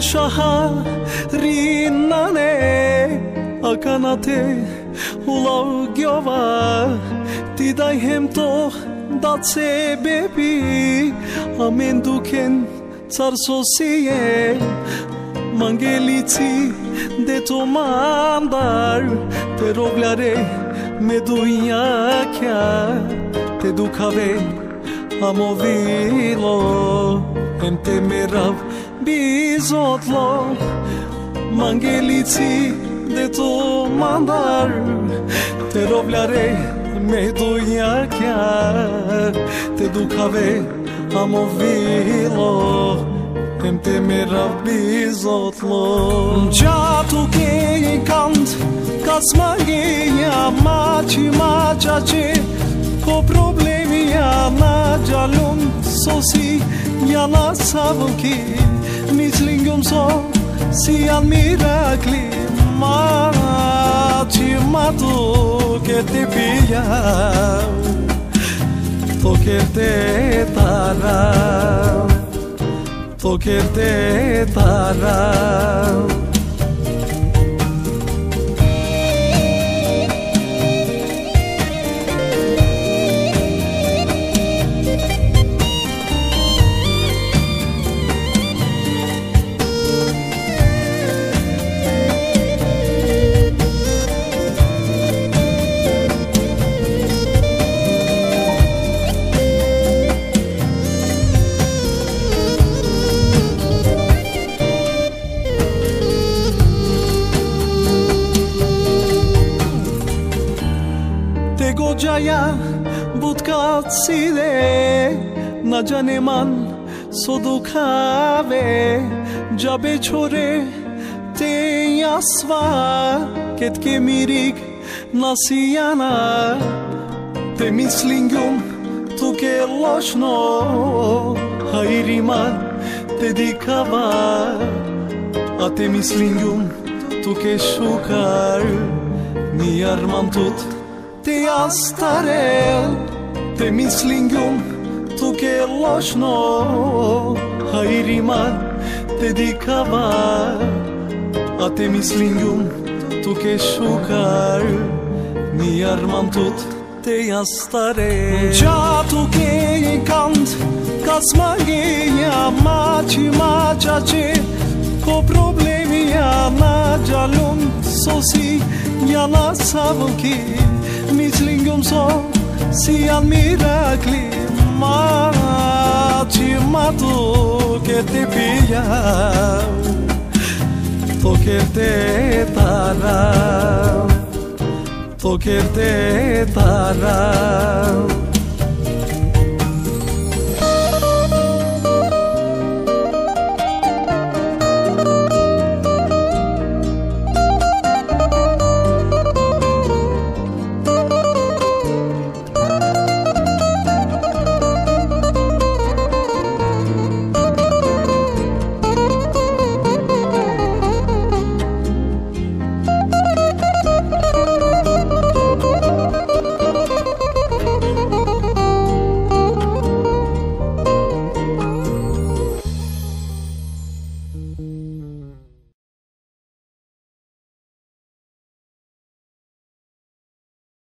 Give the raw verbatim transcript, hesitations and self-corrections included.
շահարինան է ականատե ուլագյովա դիդայ հեմտող դացե բեպի ամեն դուքեն ծարսոսի է մանգելիցի դետո մանդար տերովլարե մեդույակյա te ducave amovilo em temerav bizotlo mangelici de to mandar te rovlare meduiakia te ducave amovilo em temerav bizotlo jatu ke kant kasmagia machi machache Ko problemi jana gjallun sosi jana savunki Mislingum so si janë mirakli Ma që ma duke t'i pija To kerte tara To kerte tara Gojaja butkacile na janeman sodukave jabe chore te yasva ketke mirik nasiana te mislingum tu ke loshno hairima te dikava a te mislingum tu ke shukar mi armantut Te astarel, te mislingum, tu ke loshno Hairima, te dikava A te mislingum, tu ke shukar Mi armantut te astarel Qa tu ke kant, kasmagia Machi machache, ko problemi jana gjallun Sosi jana savunki Mislingum so si janë mirakli Ma që ma duke t'i pija To kerte tara To kerte tara Mm-hmm.